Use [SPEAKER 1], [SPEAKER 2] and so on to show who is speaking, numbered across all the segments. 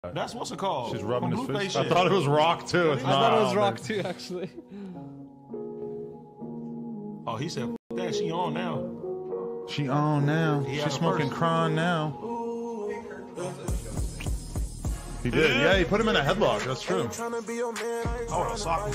[SPEAKER 1] That's what's it called?
[SPEAKER 2] She's rubbing his
[SPEAKER 1] Blueface
[SPEAKER 2] face. I
[SPEAKER 1] shit.
[SPEAKER 2] thought it was rock too. It's
[SPEAKER 3] I
[SPEAKER 2] not.
[SPEAKER 3] thought it was rock too, actually.
[SPEAKER 1] Oh, he said, "F that, she on now."
[SPEAKER 2] She on now.
[SPEAKER 1] He
[SPEAKER 2] She's
[SPEAKER 1] had a
[SPEAKER 2] smoking
[SPEAKER 1] first.
[SPEAKER 2] cron now. He did. Yeah, he put him in a headlock. That's true.
[SPEAKER 1] Oh, that's soccer.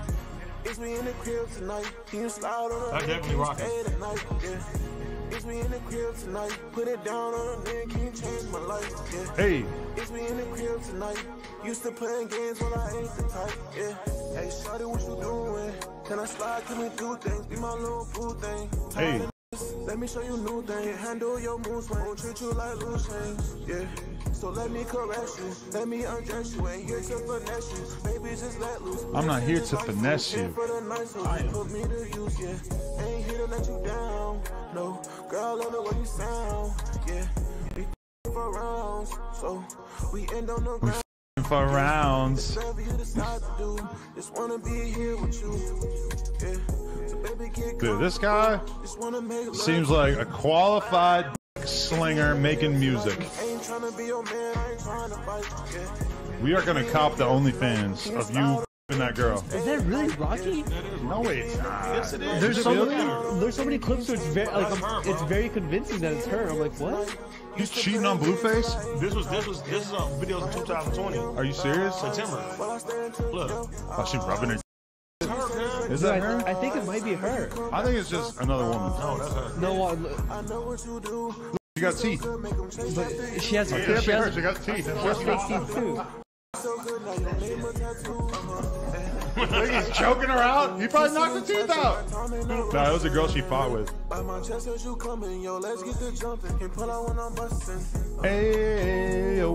[SPEAKER 1] That's definitely rocking.
[SPEAKER 4] It's me in the crib tonight. Put it down on a man, can you change my life? Yeah.
[SPEAKER 2] Hey.
[SPEAKER 4] It's me in the crib tonight. Used to playing games when I ain't the type. Yeah. Hey, shawty, what you doing? Can I slide? Can we do things? Be my little boo thing.
[SPEAKER 2] Hey.
[SPEAKER 4] Let me show you new things. Handle your moves, won't treat you like loose change. Yeah. So let me caress you. Let me undress you. Ain't here to finesse you. Baby, just let loose.
[SPEAKER 2] I'm not here to finesse you.
[SPEAKER 4] I am. Put me to use, yeah. Ain't here to let you down. No, girl, love the way you sound. Yeah. We for rounds. So we end on the ground.
[SPEAKER 2] For rounds.
[SPEAKER 4] Whatever you decide to do, just wanna be here with you. Yeah. So baby, get
[SPEAKER 2] Dude, this guy seems like a qualified slinger making music.
[SPEAKER 4] Ain't tryna be your man, I ain't tryna fight. Yeah.
[SPEAKER 2] We are gonna cop the OnlyFans of you and that girl.
[SPEAKER 3] Is that really Rocky?
[SPEAKER 2] No way.
[SPEAKER 1] Yes, it is.
[SPEAKER 3] There's so many clips where it's very it's very convincing that it's her. I'm like, what?
[SPEAKER 2] He's cheating on Blueface?
[SPEAKER 1] This is videos in 2020.
[SPEAKER 2] Are you serious?
[SPEAKER 1] September. Look.
[SPEAKER 2] Oh, she rubbing her. Is
[SPEAKER 3] Dude,
[SPEAKER 2] that her?
[SPEAKER 3] I think it might be her.
[SPEAKER 2] I think it's just another woman.
[SPEAKER 1] No, that's her.
[SPEAKER 3] No,
[SPEAKER 4] I know what you do.
[SPEAKER 2] She got teeth.
[SPEAKER 3] but she has
[SPEAKER 2] Can't be her. She got teeth.
[SPEAKER 3] she has fake teeth too.
[SPEAKER 4] So good now, your name a tattoo.
[SPEAKER 2] Think he's choking her out? He probably knocked her teeth out. Nah, that was a girl she fought with.
[SPEAKER 4] By my chest as you coming, yo, let's get the jumping. Can pull out when I'm busting.
[SPEAKER 2] Hey, yo.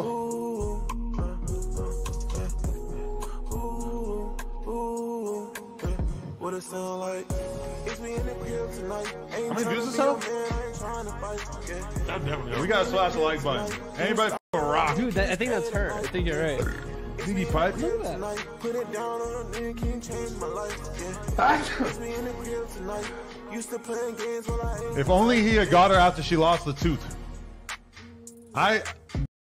[SPEAKER 4] What it sound like? It's me in the crib tonight. Ain't
[SPEAKER 2] How many views is this
[SPEAKER 4] tryna
[SPEAKER 2] have?
[SPEAKER 4] be your man, I ain't tryna fight. Yeah.
[SPEAKER 1] That definitely.
[SPEAKER 2] We gotta smash the like button. Anybody f***ing rock?
[SPEAKER 3] Dude, I think that's her. I think you're right.
[SPEAKER 2] Ziggy Pipe?
[SPEAKER 3] Look at that.
[SPEAKER 4] Tonight, put it down on a nigga, can change my life. Yeah. It's me in the crib tonight. Used to playing games when I ain't.
[SPEAKER 2] If only he had got her after she lost the tooth.